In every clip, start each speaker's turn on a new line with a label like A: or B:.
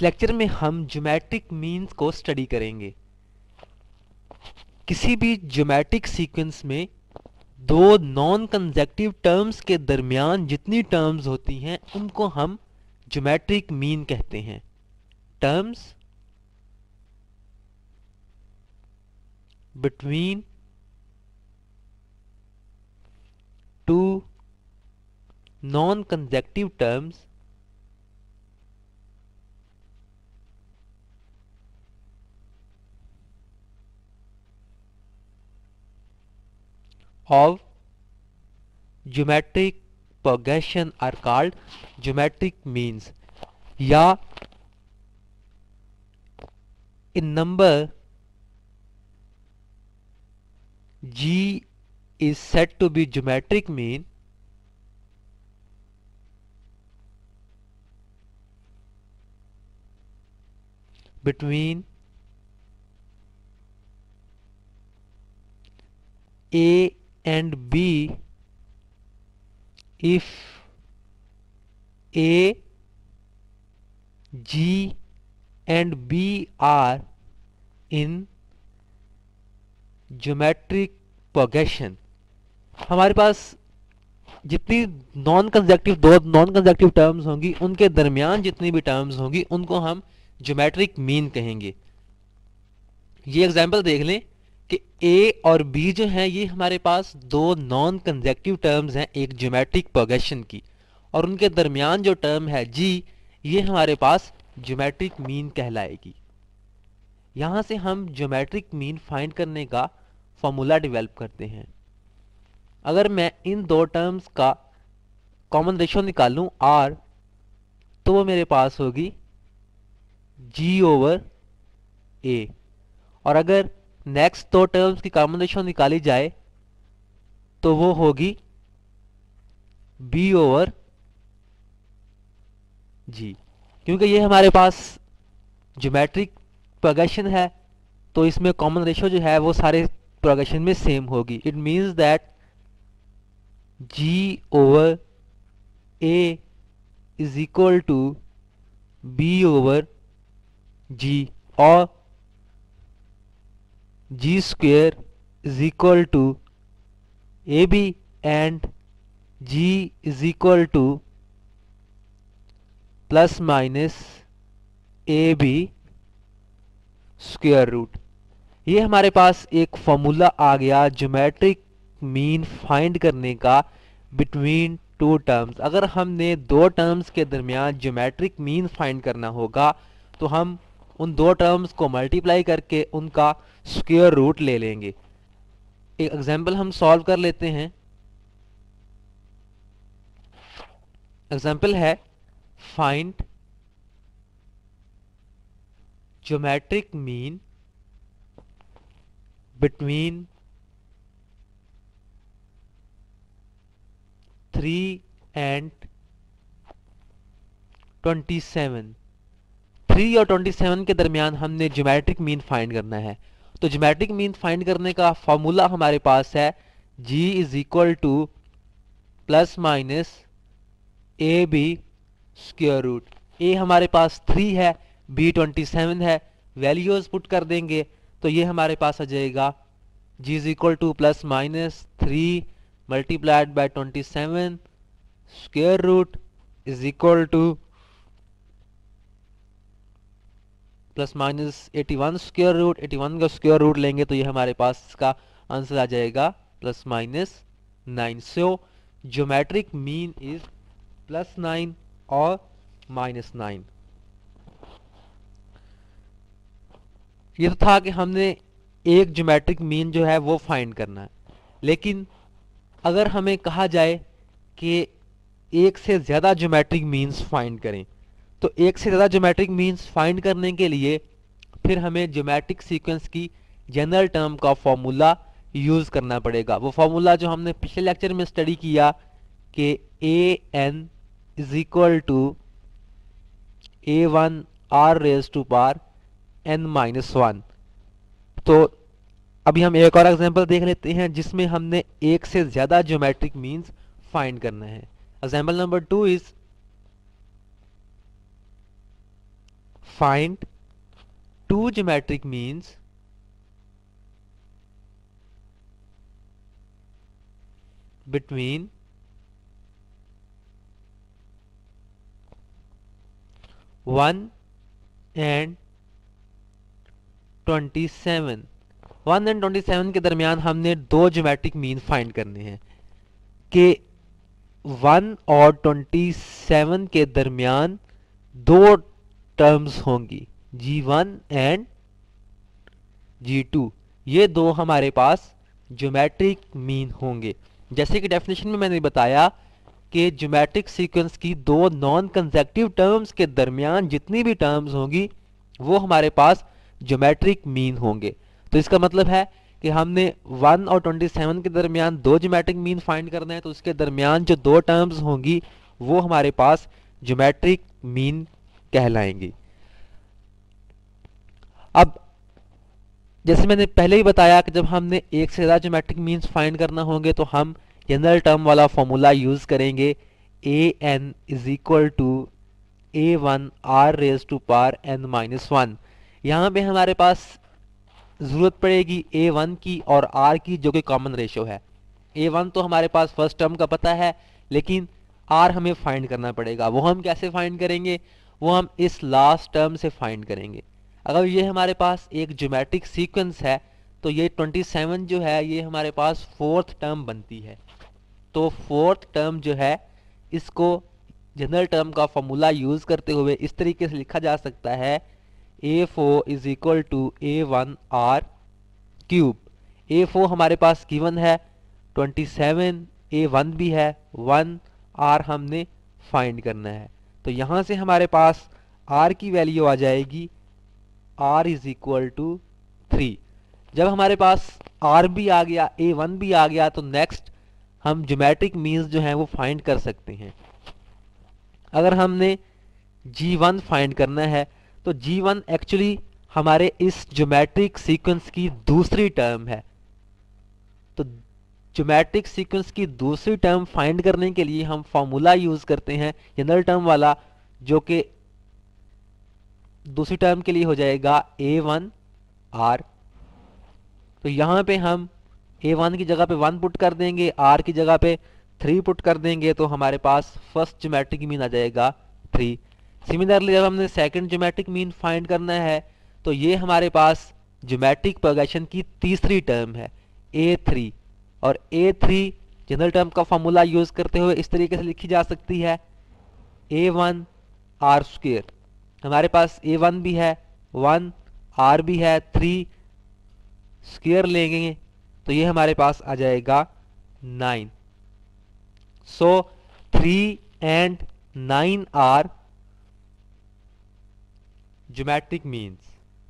A: Lecture में हम geometric means को स्टडी करेंगे। किसी भी ज्योमेट्रिक सीक्वेंस में दो नॉन कंसेक्यूटिव टर्म्स के दरमियान जितनी टर्म्स होती हैं उनको हम ज्योमेट्रिक मीन कहते हैं। Terms between two non consecutive terms of geometric progression are called geometric means. या in number G is said to be geometric mean between A and B if A, G and B are in geometric progression। हमारे पास जितनी दो non consecutive terms होंगी उनके दरमियान जितनी भी terms होंगी उनको हम ज्योमेट्रिक मीन कहेंगे। ये एग्जांपल देख लें कि A और B जो हैं ये हमारे पास दो नॉन कंसेक्यूटिव टर्म्स हैं एक ज्योमेट्रिक प्रोग्रेशन की, और उनके दरमियान जो टर्म है G ये हमारे पास ज्योमेट्रिक मीन कहलाएगी। यहाँ से हम ज्योमेट्रिक मीन फाइंड करने का फॉर्मूला डेवलप करते हैं। अगर मैं इन दो टर्म्स का कॉमन रेशियो निकालूं R, तो वो मेरे पास होगी G/A, और अगर नेक्स्ट दो टर्म्स की कॉमन रेशियो निकाली जाए तो वो होगी B/G, क्योंकि ये हमारे पास ज्योमेट्रिक प्रोग्रेशन है तो इसमें कॉमन रेशियो जो है वो सारे प्रोग्रेशन में सेम होगी। It means that G/A is equal to B/G, और G square is equal to AB and G is equal to plus minus AB square root। ये हमारे पास एक फॉर्मूला आ गया ज्योमेट्रिक मीन फाइंड करने का बिटवीन टू टर्म्स। अगर हमने दो टर्म्स के दरमियान ज्योमेट्रिक मीन फाइंड करना होगा तो हम उन दो टर्म्स को मल्टीप्लाई करके उनका स्क्वायर रूट ले लेंगे। एक एग्जांपल हम सॉल्व कर लेते हैं। एग्जांपल है find geometric mean between 3 and 27। 3 और 27 के दरमियान हमने ज्योमेट्रिक मीन फाइंड करना है। तो ज्योमेट्रिक मीन फाइंड करने का फॉर्मूला हमारे पास है G is equal to plus minus AB square root. A हमारे पास 3 है, B 27 है, वैल्यूज पुट कर देंगे तो ये हमारे पास आ जाएगा G is equal to plus minus 3 multiplied by 27 square root is equal to plus minus 81 square root. 81 का स्क्वायर रूट लेंगे तो ये हमारे पास इसका आंसर आ जाएगा plus minus 9। So geometric mean is plus 9 और माइनस 9। ये तो था कि हमने एक ज्योमेट्रिक मीन जो है वो फाइंड करना है, लेकिन अगर हमें कहा जाए कि एक से ज़्यादा ज्योमेट्रिक मीन्स फाइंड करें तो एक से ज़्यादा ज्योमेट्रिक मीन्स फाइंड करने के लिए फिर हमें ज्योमेट्रिक सीक्वेंस की जनरल टर्म का फॉर्मूला यूज़ करना पड़ेगा। वो फॉर्मूला जो हमने पिछले लेक्चर में स्टडी किया कि an is equal to a1 r raise to power n-1। तो अभी हम एक और एग्जांपल देख लेते हैं जिसमें हमने एक से ज़्यादा ज्योमेट्रिक मीन्स फाइंड करना है। Example number 2 is find to geometric means between 1 and 27। 1 and 27 के दरमियान हमने दो ज्योमेट्रिक मीन फाइंड करने हैं कि 1 और 27 के दरमियान दो टर्म्स होंगी, G1 एंड G2। ये दो हमारे पास ज्योमेट्रिक मीन होंगे। जैसे कि डेफिनेशन में मैंने बताया कि ज्योमेट्रिक सीक्वेंस की दो नॉन कंसेक्टिव टर्म्स के दरमियान जितनी भी टर्म्स होंगी वो हमारे पास ज्योमेट्रिक मीन होंगे। तो इसका मतलब है कि हमने 1 और 27 के दरमियान दो ज्योमेट्रिक मीन फाइंड करना है, तो उसके दरमियान जो दो टर्म्स होंगी वो हमारे पास ज्योमेट्रिक मीन कहलाएंगी। अब जैसे मैंने पहले ही बताया कि जब हमने एक से ज़्यादा ज्योमेट्रिक मीन्स फाइंड करना होंगे तो हम जनरल टर्म वाला फॉर्मूला यूज़ करेंगे, A N is equal to A one R raise to power N minus one. यहाँ पे हमारे पास ज़रूरत पड़ेगी ए वन की और आर की, जो कि कॉमन रेशो है। ए वन तो हमारे पास फर्स्ट टर्म का पता है, लेकिन आर हमें फाइंड करना पड़ेगा। वो हम कैसे फाइंड करेंगे? वो हम इस लास्ट टर्म से फाइंड करेंगे। अगर ये हमारे पास एक ज्योमेट्रिक सीक्वेंस है तो ये 27 जो है ये हमारे पास फोर्थ टर्म बनती है। तो फोर्थ टर्म जो है इसको जनरल टर्म का फॉर्मूला यूज़ करते हुए इस तरीके से लिखा जा सकता है, A4 is equal to A1 R cube. A4 हमारे पास गिवन है, 27 A1 भी है, 1 आर हमने फाइंड करना है। तो यहाँ से हमारे पास आर की वैल्यू आ जाएगी r इज इक्वल टू 3। जब हमारे पास r भी आ गया, a1 भी आ गया, तो नेक्स्ट हम ज्योमेट्रिक मीन्स जो हैं वो फाइंड कर सकते हैं। अगर हमने g1 फाइंड करना है तो g1 एक्चुअली हमारे इस ज्योमेट्रिक सीक्वेंस की दूसरी टर्म है। तो ज्योमेट्रिक सीक्वेंस की दूसरी टर्म फाइंड करने के लिए हम फॉर्मूला यूज करते हैं जनरल टर्म वाला, जो कि दूसरी टर्म के लिए हो जाएगा A1 R। तो यहाँ पे हम A1 की जगह पे 1 पुट कर देंगे, R की जगह पे 3 पुट कर देंगे, तो हमारे पास फर्स्ट ज्योमेट्रिक मीन आ जाएगा 3। सिमिलरली जब हमने सेकंड ज्योमेट्रिक मीन फाइंड करना है तो ये हमारे पास ज्योमेट्रिक प्रोग्रेशन की तीसरी टर्म है A3। और A3 जनरल टर्म का फॉर्मूला यूज करते हुए इस तरीके से लिखी जा सकती है, A1 R स्क्वायर। हमारे पास A1 भी है, 1 R भी है, 3 स्क्वायर लेंगे तो ये हमारे पास आ जाएगा 9। So 3 and 9 are geometric means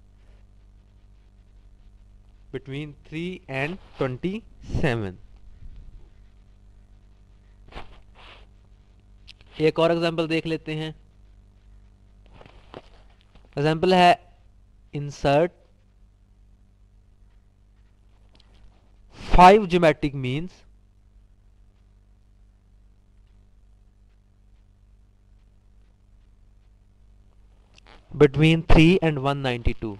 A: between 3 and 27। एक और एग्जांपल देख लेते हैं। एग्जाम्पल है, insert 5 geometric means between 3 and 192।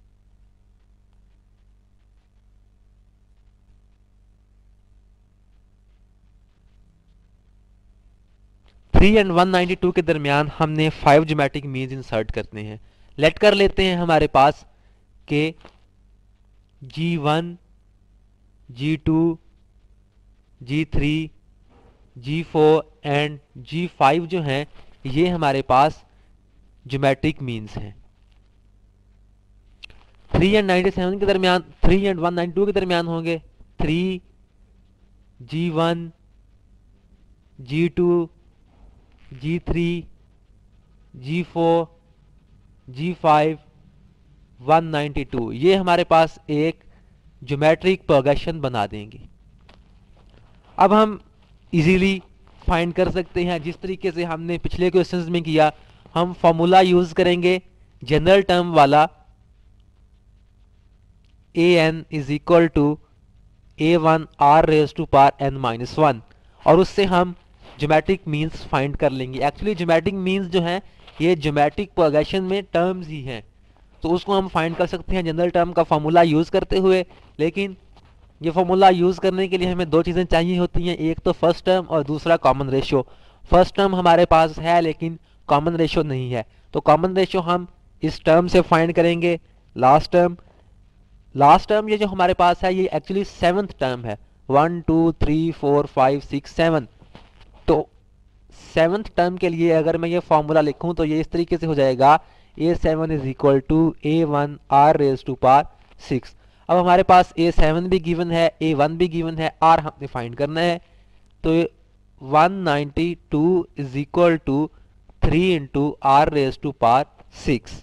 A: 3 and 192 के दरमियान हमने 5 ज्योमेट्रिक मीन्स इंसर्ट करते हैं। लेट कर लेते हैं हमारे पास के G1, G2, G3, G4 and G5 जो हैं ये हमारे पास ज्योमेट्रिक मीन्स हैं। 3 एंड 97 के दरमियान, 3 एंड 192 के दरमियान होंगे 3, G1, G2, G3, G4, G5, 192। ये हमारे पास एक ज्योमेट्रिक प्रोग्रेशन बना देंगे। अब हम इजीली फाइंड कर सकते हैं जिस तरीके से हमने पिछले क्वेश्चंस में किया। हम फॉर्मूला यूज करेंगे जनरल टर्म वाला, an is equal to A1 R raise to power n minus 1, और उससे हम ज्योमेट्रिक मीन्स फाइंड कर लेंगे। एक्चुअली ज्योमेट्रिक मीन्स जो हैं ये ज्योमेट्रिक प्रोग्रेशन में टर्म्स ही हैं, तो उसको हम फाइंड कर सकते हैं जनरल टर्म का फॉर्मूला यूज़ करते हुए। लेकिन ये फॉर्मूला यूज़ करने के लिए हमें दो चीज़ें चाहिए होती हैं, एक तो फर्स्ट टर्म और दूसरा कॉमन रेशियो। फर्स्ट टर्म हमारे पास है लेकिन कॉमन रेशियो नहीं है, तो कॉमन रेशियो हम इस टर्म से फाइंड करेंगे। लास्ट टर्म ये जो हमारे पास है ये एक्चुअली सेवन्थ टर्म है, 1 2 3 4 5 6 7। तो सेवन्थ टर्म के लिए अगर मैं ये फॉर्मूला लिखूं तो ये इस तरीके से हो जाएगा, A7 is equal to A1 R raise to power 6। अब हमारे पास A7 भी गिवन है, A1 भी गिवन है, R हमने फाइंड करना है। तो 192 is equal to 3 into R raise to power 6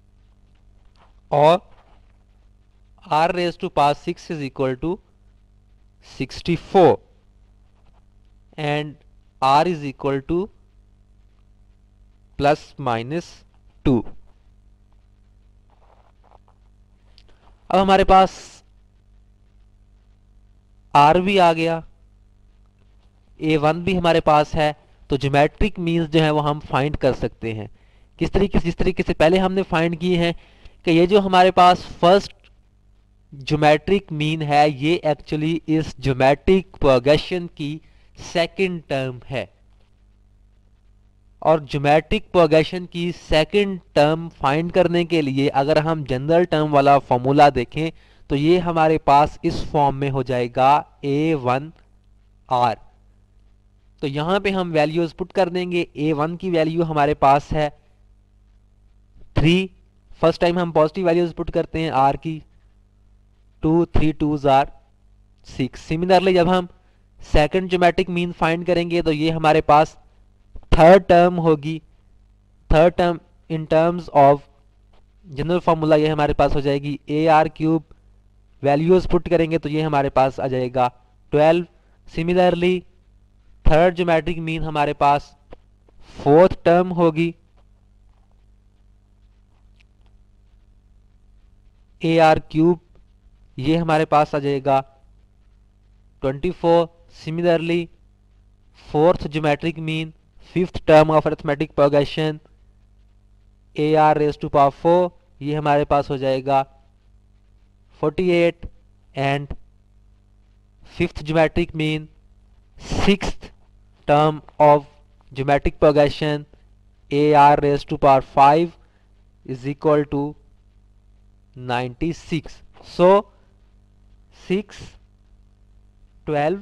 A: और R raise to power 6 is equal to 64 and R is equal to plus minus 2। अब हमारे पास R भी आ गया, A1 भी हमारे पास है, तो ज्योमेट्रिक मीन्स जो है वो हम फाइंड कर सकते हैं। किस तरीके से? जिस तरीके से पहले हमने फाइंड किए हैं कि ये जो हमारे पास फर्स्ट ज्योमेट्रिक मीन है ये एक्चुअली इस ज्योमेट्रिक प्रोग्रेशन की सेकंड टर्म है, और ज्योमेट्रिक प्रोग्रेशन की सेकंड टर्म फाइंड करने के लिए अगर हम जनरल टर्म वाला फॉर्मूला देखें तो ये हमारे पास इस फॉर्म में हो जाएगा A1R। तो यहां पे हम वैल्यूज पुट कर देंगे। A1 की वैल्यू हमारे पास है 3, फर्स्ट टाइम हम पॉजिटिव वैल्यूज पुट करते हैं R की, 2 3 2s are 6। सिमिलरली जब हम सेकंड ज्योमेट्रिक मीन फाइंड करेंगे तो ये हमारे पास थर्ड टर्म होगी। Third term in terms of general formula ये हमारे पास हो जाएगी AR क्यूब, वैल्यूज पुट करेंगे तो ये हमारे पास आ जाएगा 12। सिमिलरली थर्ड ज्योमेट्रिक मीन हमारे पास फोर्थ टर्म होगी, AR क्यूब, ये हमारे पास आ जाएगा 24। Similarly fourth geometric mean fifth term of arithmetic progression AR raise to power 4, ये हमारे पास हो जाएगा 48। And fifth geometric mean sixth term of geometric progression AR raise to power 5 is equal to 96। So 6 12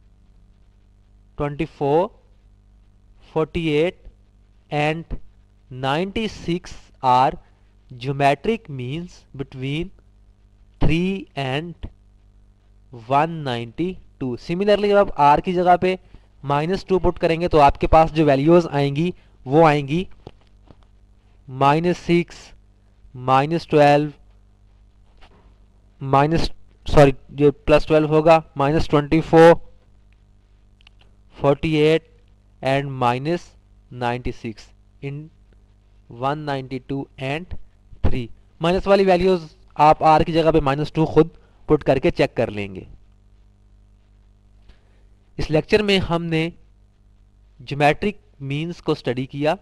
A: 24 48 and 96 are geometric means between 3 and 192। Similarly जब आप R की जगह पे -2 पुट करेंगे तो आपके पास जो वैल्यूज आएंगी वो आएंगी -6 -12 ये +12 होगा, -24 48 एंड -96 इन 192 एंड 3। माइनस वाली वैल्यूज आप R की जगह पे -2 खुद पुट करके चेक कर लेंगे। इस लेक्चर में हमने ज्योमेट्रिक मीन्स को स्टडी किया।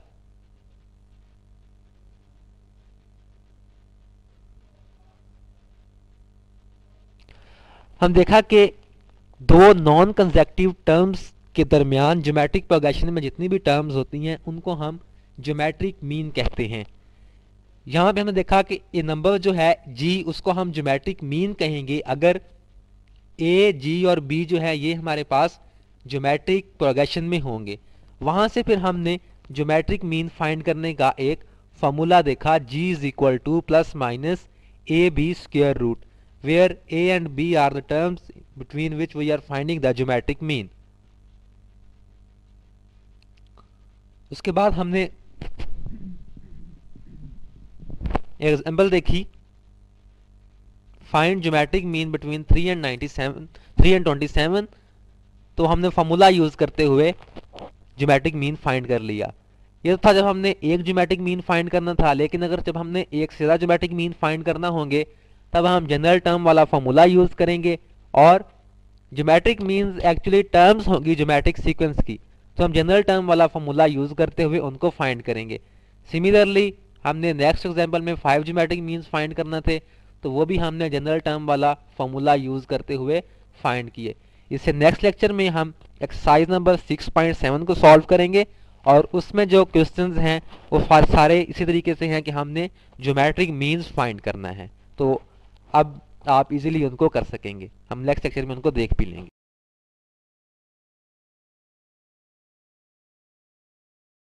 A: हम देखा कि दो नॉन कंसेक्टिव टर्म्स के दरमियान ज्योमेट्रिक प्रोग्रेशन में जितनी भी टर्म्स होती हैं उनको हम ज्योमेट्रिक मीन कहते हैं। यहाँ पे हमने देखा कि ये नंबर जो है G उसको हम ज्योमेट्रिक मीन कहेंगे अगर A, G और B जो है ये हमारे पास ज्योमेट्रिक प्रोग्रेशन में होंगे। वहाँ से फिर हमने ज्योमेट्रिक मीन फाइंड करने का एक फॉर्मूला देखा, G is equal to plus minus AB square root, where A and B are the terms between which we are finding the geometric mean। उसके बाद हमने एग्जाम्पल देखी, find geometric mean between 3 and 27। तो हमने formula use करते हुए geometric mean find कर लिया। ये था जब हमने एक ज्योमेट्रिक मीन फाइंड करना था, लेकिन अगर जब हमने एक से ज्यादा ज्योमेट्रिक मीन फाइंड करना होंगे तब हम जनरल टर्म वाला फॉर्मूला यूज करेंगे, और ज्योमेट्रिक मीन्स एक्चुअली टर्म्स होगी ज्योमेट्रिक सीक्वेंस की, तो हम जनरल टर्म वाला फॉर्मूला यूज करते हुए उनको फाइंड करेंगे। सिमिलरली हमने नेक्स्ट एग्जांपल में 5 ज्योमेट्रिक मीन्स फाइंड करना थे, तो वो भी हमने जनरल टर्म वाला फॉर्मूला यूज करते हुए फाइंड किए। इससे नेक्स्ट लेक्चर में हम एक्सरसाइज नंबर 6.7 को सॉल्व करेंगे, और उसमें जो क्वेश्चंस हैं वो सारे इसी तरीके से हैं कि हमने ज्योमेट्रिक मीन्स फाइंड करना है। तो अब आप इजीली उनको कर सकेंगे, हम नेक्स्ट लेक्चर में उनको देख भी लेंगे।